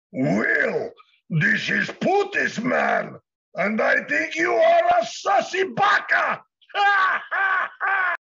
Well, this is Putis, man, and I think you are a sussy baka.